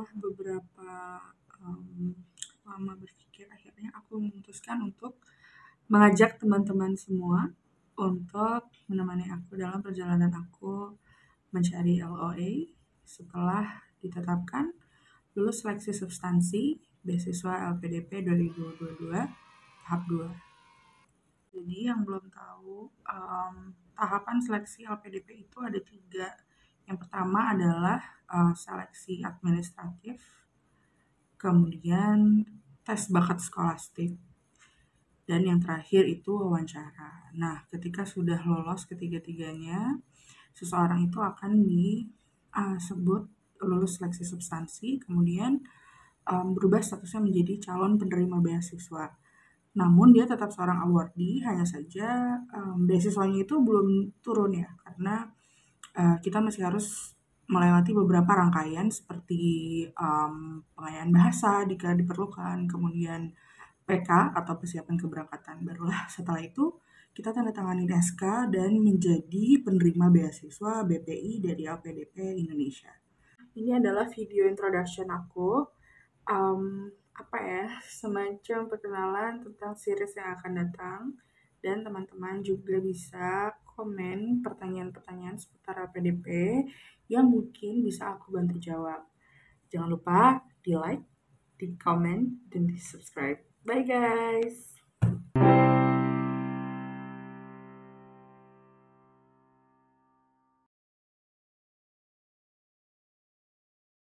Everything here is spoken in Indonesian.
setelah beberapa lama berpikir, akhirnya aku memutuskan untuk mengajak teman-teman semua untuk menemani aku dalam perjalanan aku mencari LOA setelah ditetapkan lulus seleksi substansi beasiswa LPDP 2022 tahap 2. Jadi yang belum tahu, tahapan seleksi LPDP itu ada 3. Yang pertama adalah seleksi administratif, kemudian tes bakat skolastik, dan yang terakhir itu wawancara. Nah, ketika sudah lolos ketiga-tiganya, seseorang itu akan disebut lulus seleksi substansi, kemudian berubah statusnya menjadi calon penerima beasiswa. Namun dia tetap seorang awardee, hanya saja beasiswanya itu belum turun ya, karena kita masih harus melewati beberapa rangkaian seperti pengayaan bahasa jika diperlukan, kemudian PK atau persiapan keberangkatan. Barulah setelah itu kita tanda tanganin SK dan menjadi penerima beasiswa BPI dari LPDP Indonesia. Ini adalah video introduction aku, semacam perkenalan tentang series yang akan datang, dan teman-teman juga bisa komen pertanyaan-pertanyaan seputar LPDP yang mungkin bisa aku bantu jawab. Jangan lupa di like, di komen, dan di subscribe. Bye guys!